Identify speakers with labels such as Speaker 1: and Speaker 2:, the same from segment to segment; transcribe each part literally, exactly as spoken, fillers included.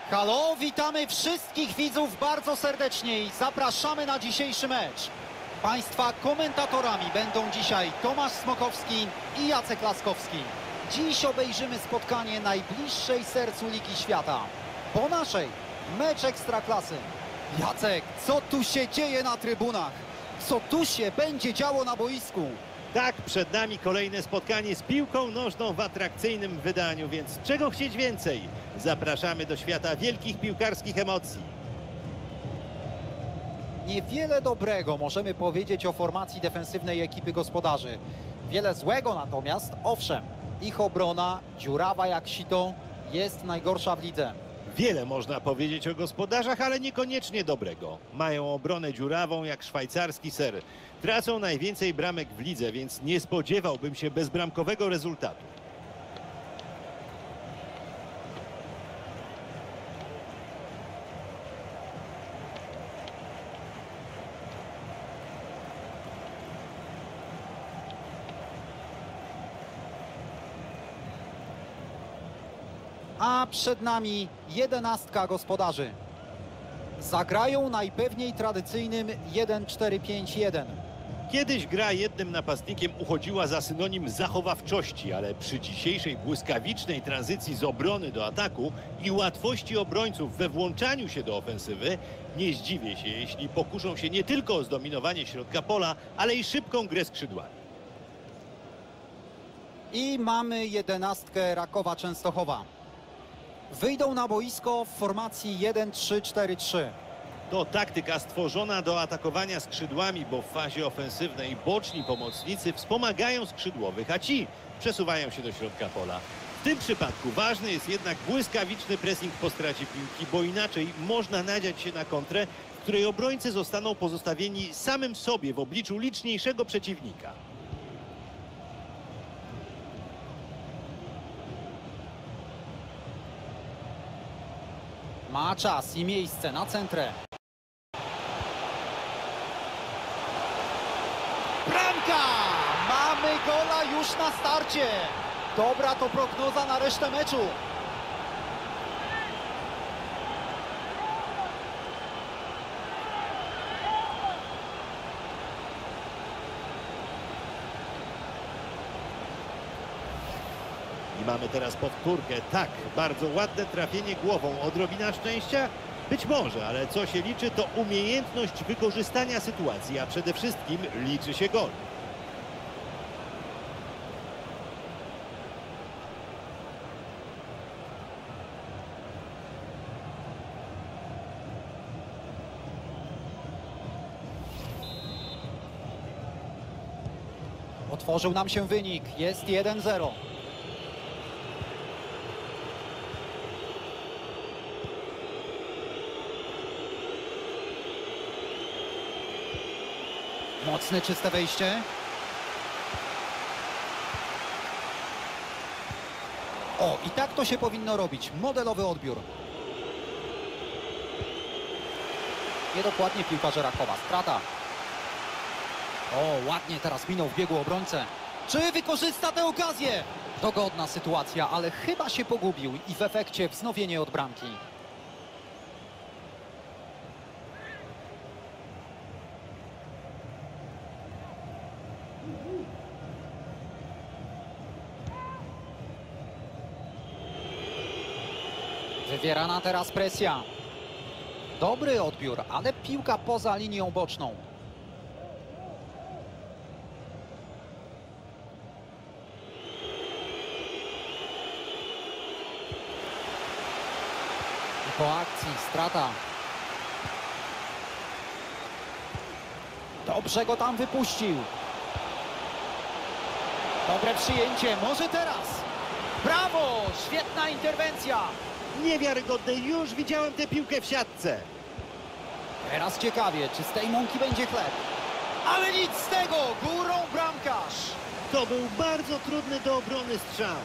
Speaker 1: Halo, witamy wszystkich widzów bardzo serdecznie i zapraszamy na dzisiejszy mecz. Państwa komentatorami będą dzisiaj Tomasz Smokowski i Jacek Laskowski. Dziś obejrzymy spotkanie najbliższej sercu Ligi Świata. Po naszej mecz Ekstraklasy. Jacek, co tu się dzieje na trybunach? Co tu się będzie działo na boisku?
Speaker 2: Tak, przed nami kolejne spotkanie z piłką nożną w atrakcyjnym wydaniu, więc czego chcieć więcej? Zapraszamy do świata wielkich piłkarskich emocji.
Speaker 1: Niewiele dobrego możemy powiedzieć o formacji defensywnej ekipy gospodarzy. Wiele złego natomiast, owszem, ich obrona, dziurawa jak sito, jest najgorsza w lidze.
Speaker 2: Wiele można powiedzieć o gospodarzach, ale niekoniecznie dobrego. Mają obronę dziurawą jak szwajcarski ser. Tracą najwięcej bramek w lidze, więc nie spodziewałbym się bezbramkowego rezultatu.
Speaker 1: A przed nami jedenastka gospodarzy. Zagrają najpewniej tradycyjnym jeden cztery pięć jeden.
Speaker 2: Kiedyś gra jednym napastnikiem uchodziła za synonim zachowawczości, ale przy dzisiejszej błyskawicznej tranzycji z obrony do ataku i łatwości obrońców we włączaniu się do ofensywy, nie zdziwię się, jeśli pokuszą się nie tylko o zdominowanie środka pola, ale i szybką grę skrzydłami.
Speaker 1: I mamy jedenastkę Rakowa Częstochowa. Wyjdą na boisko w formacji jeden trzy cztery trzy.
Speaker 2: To taktyka stworzona do atakowania skrzydłami, bo w fazie ofensywnej boczni pomocnicy wspomagają skrzydłowych, a ci przesuwają się do środka pola. W tym przypadku ważny jest jednak błyskawiczny pressing po stracie piłki, bo inaczej można nadziać się na kontrę, w której obrońcy zostaną pozostawieni samym sobie w obliczu liczniejszego przeciwnika.
Speaker 1: Ma czas i miejsce na centrę. Bramka! Mamy gola już na starcie. Dobra to prognoza na resztę meczu.
Speaker 2: I mamy teraz powtórkę. Tak, bardzo ładne trafienie głową. Odrobina szczęścia? Być może, ale co się liczy, to umiejętność wykorzystania sytuacji, a przede wszystkim liczy się gol.
Speaker 1: Otworzył nam się wynik. Jest jeden zero. Mocne, czyste wejście. O, i tak to się powinno robić. Modelowy odbiór. Niedokładnie piłkarze Rakowa. Strata. O, ładnie teraz minął w biegu obrońcę. Czy wykorzysta tę okazję? Dogodna sytuacja, ale chyba się pogubił i w efekcie wznowienie od bramki. Wywierana teraz presja. Dobry odbiór, ale piłka poza linią boczną. I po akcji strata. Dobrze go tam wypuścił. Dobre przyjęcie, może teraz. Brawo, świetna interwencja.
Speaker 2: Niewiarygodne, już widziałem tę piłkę w siatce.
Speaker 1: Teraz ciekawie, czy z tej mąki będzie chleb. Ale nic z tego, górą bramkarz.
Speaker 2: To był bardzo trudny do obrony strzał.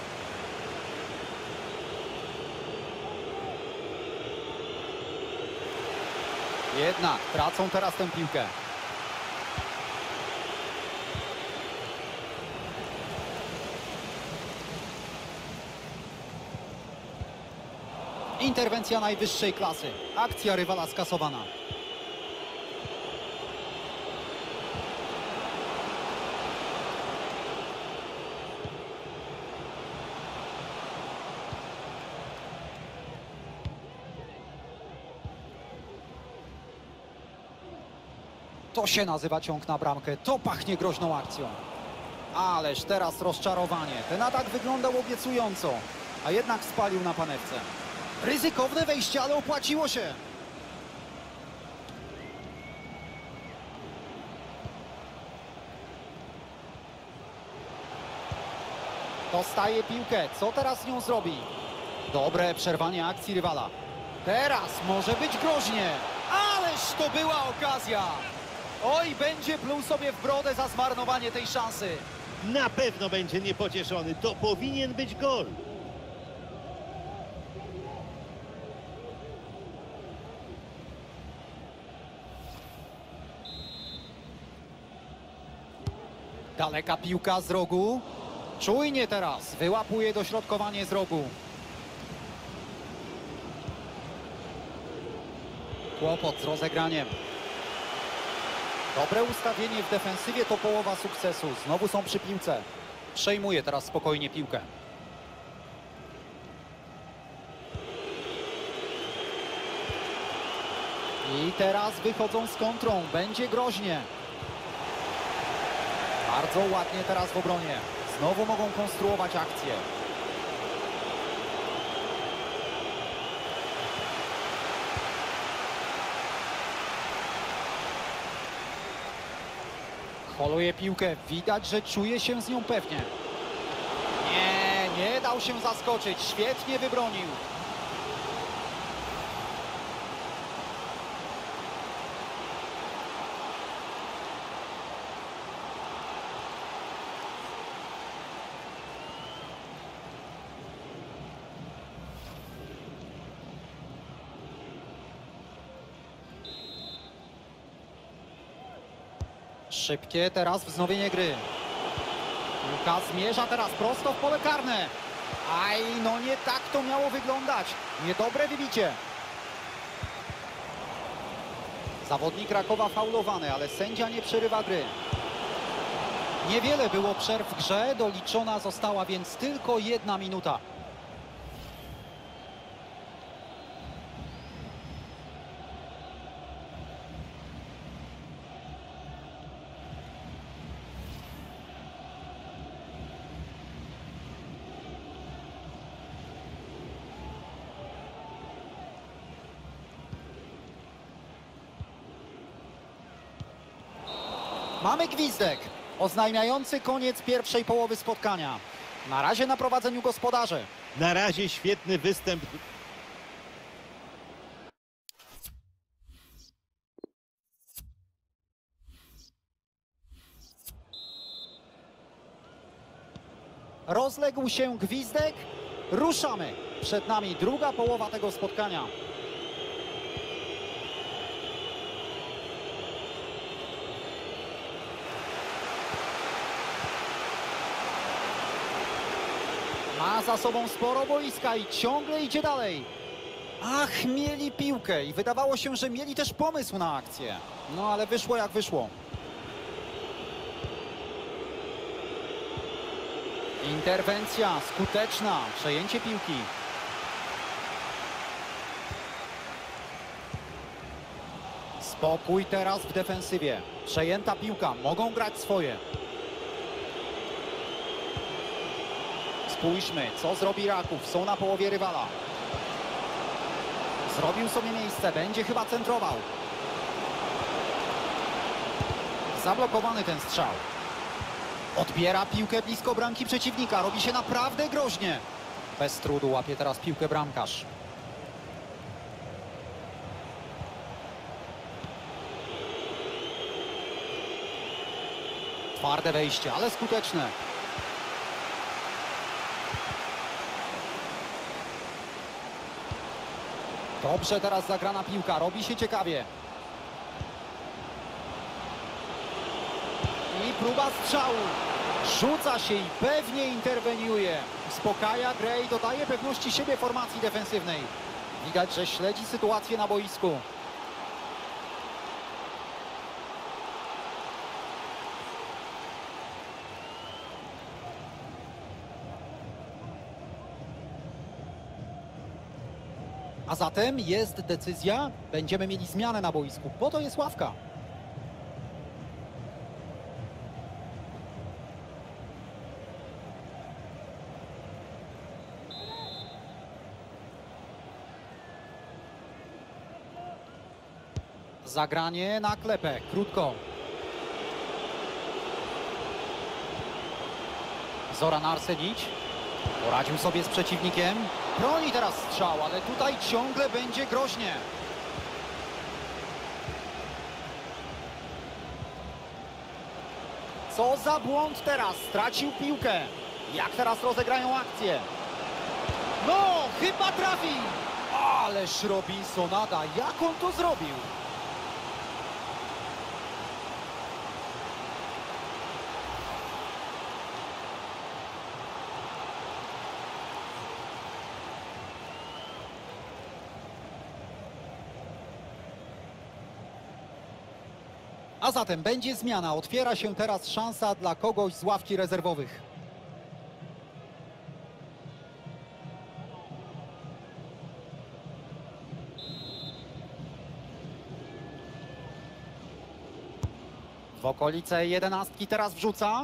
Speaker 1: Jednak tracą teraz tę piłkę. Interwencja najwyższej klasy. Akcja rywala skasowana. To się nazywa ciąg na bramkę. To pachnie groźną akcją. Ależ teraz rozczarowanie. Ten atak wyglądał obiecująco, a jednak spalił na panewce. Ryzykowne wejście, ale opłaciło się. Dostaje piłkę. Co teraz z nią zrobi? Dobre przerwanie akcji rywala. Teraz może być groźnie. Ależ to była okazja. Oj, będzie pluł sobie w brodę za zmarnowanie tej szansy.
Speaker 2: Na pewno będzie niepocieszony. To powinien być gol.
Speaker 1: Daleka piłka z rogu. Czujnie teraz. Wyłapuje dośrodkowanie z rogu. Kłopot z rozegraniem. Dobre ustawienie w defensywie to połowa sukcesu. Znowu są przy piłce. Przejmuje teraz spokojnie piłkę. I teraz wychodzą z kontrą. Będzie groźnie. Bardzo ładnie teraz w obronie. Znowu mogą konstruować akcję. Holuje piłkę. Widać, że czuje się z nią pewnie. Nie, nie dał się zaskoczyć. Świetnie wybronił. Szybkie teraz wznowienie gry. Piłka zmierza teraz prosto w pole karne. Aj, no nie tak to miało wyglądać. Niedobre wybicie. Zawodnik Rakowa faulowany, ale sędzia nie przerywa gry. Niewiele było przerw w grze, doliczona została więc tylko jedna minuta. Mamy gwizdek oznajmiający koniec pierwszej połowy spotkania. Na razie na prowadzeniu gospodarze.
Speaker 2: Na razie świetny występ.
Speaker 1: Rozległ się gwizdek. Ruszamy. Przed nami druga połowa tego spotkania. Ma za sobą sporo boiska i ciągle idzie dalej. Ach, mieli piłkę i wydawało się, że mieli też pomysł na akcję. No ale wyszło jak wyszło. Interwencja skuteczna. Przejęcie piłki. Spokój teraz w defensywie. Przejęta piłka. Mogą grać swoje. Spójrzmy, co zrobi Raków. Są na połowie rywala. Zrobił sobie miejsce. Będzie chyba centrował. Zablokowany ten strzał. Odbiera piłkę blisko bramki przeciwnika. Robi się naprawdę groźnie. Bez trudu łapie teraz piłkę bramkarz. Twarde wejście, ale skuteczne. Dobrze teraz zagrana piłka. Robi się ciekawie. I próba strzału. Rzuca się i pewnie interweniuje. Uspokaja grę i dodaje pewności siebie formacji defensywnej. Widać, że śledzi sytuację na boisku. A zatem jest decyzja, będziemy mieli zmianę na boisku, po to jest ławka. Zagranie na klepę, krótko. Zoran Arsenić poradził sobie z przeciwnikiem. Broni teraz strzał, ale tutaj ciągle będzie groźnie. Co za błąd teraz, stracił piłkę. Jak teraz rozegrają akcję? No, chyba trafi. Ależ Robinsonada, jak on to zrobił? A zatem będzie zmiana. Otwiera się teraz szansa dla kogoś z ławki rezerwowych. W okolice jedenastki teraz wrzuca.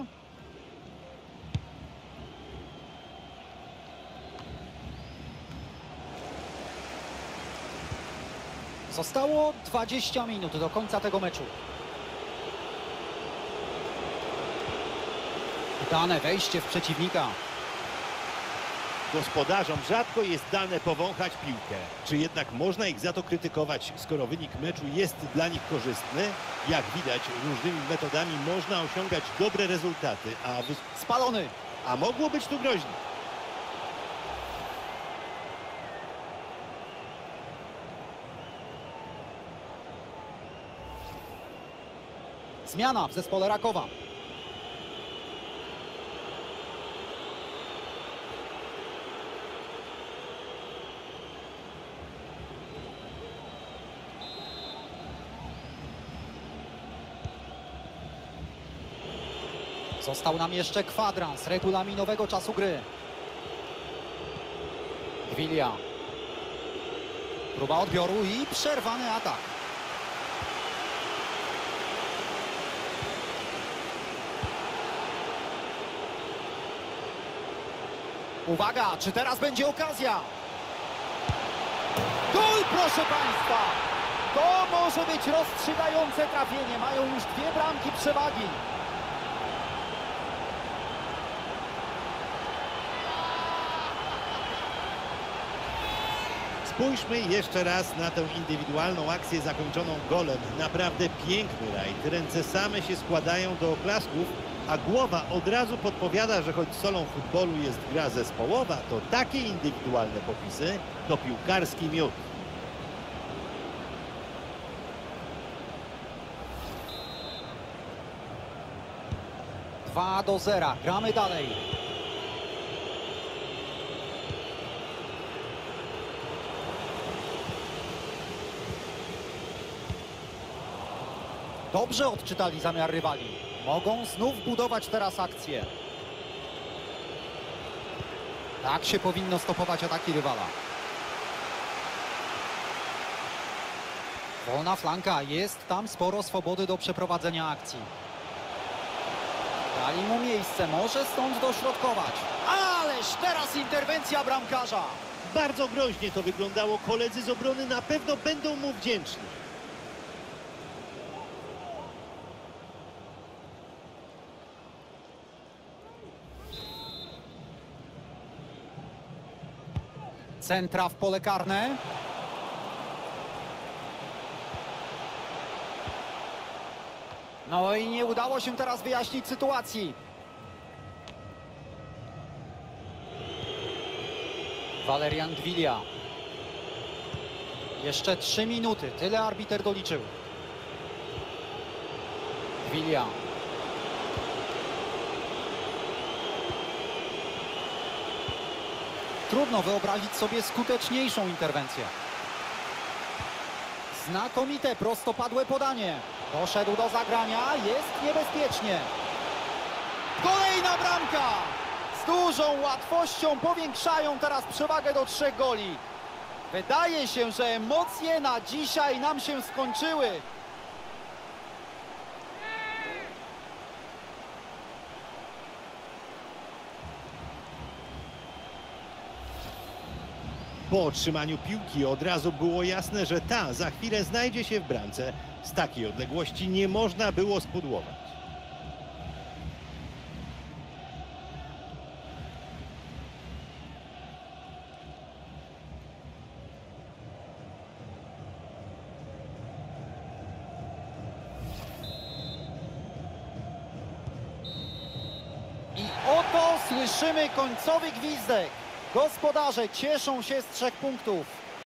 Speaker 1: Zostało dwadzieścia minut do końca tego meczu. Udane wejście w przeciwnika.
Speaker 2: Gospodarzom rzadko jest dane powąchać piłkę. Czy jednak można ich za to krytykować, skoro wynik meczu jest dla nich korzystny? Jak widać, różnymi metodami można osiągać dobre rezultaty, a, wy...
Speaker 1: Spalony.
Speaker 2: a mogło być tu groźnie.
Speaker 1: Zmiana w zespole Rakowa. Został nam jeszcze kwadrans regulaminowego czasu gry. Gwilia. Próba odbioru i przerwany atak. Uwaga, czy teraz będzie okazja? Gol, proszę Państwa! To może być rozstrzygające trafienie. Mają już dwie bramki przewagi.
Speaker 2: Spójrzmy jeszcze raz na tę indywidualną akcję zakończoną golem. Naprawdę piękny rajd. Ręce same się składają do oklasków, a głowa od razu podpowiada, że choć solą futbolu jest gra zespołowa, to takie indywidualne popisy to piłkarski miód.
Speaker 1: dwa do zera. Gramy dalej. Dobrze odczytali zamiar rywali. Mogą znów budować teraz akcję. Tak się powinno stopować ataki rywala. Wolna flanka. Jest tam sporo swobody do przeprowadzenia akcji. Dali mu miejsce. Może stąd dośrodkować. Ależ teraz interwencja bramkarza.
Speaker 2: Bardzo groźnie to wyglądało. Koledzy z obrony na pewno będą mu wdzięczni.
Speaker 1: Centra w pole karne. No i nie udało się teraz wyjaśnić sytuacji. Walerian Gwilia. Jeszcze trzy minuty. Tyle arbiter doliczył. Gwilia. Trudno wyobrazić sobie skuteczniejszą interwencję. Znakomite prostopadłe podanie. Doszedł do zagrania, jest niebezpiecznie. Kolejna bramka! Z dużą łatwością powiększają teraz przewagę do trzech goli. Wydaje się, że emocje na dzisiaj nam się skończyły.
Speaker 2: Po otrzymaniu piłki od razu było jasne, że ta za chwilę znajdzie się w bramce. Z takiej odległości nie można było spudłować.
Speaker 1: I oto słyszymy końcowy gwizdek. Gospodarze cieszą się z trzech punktów.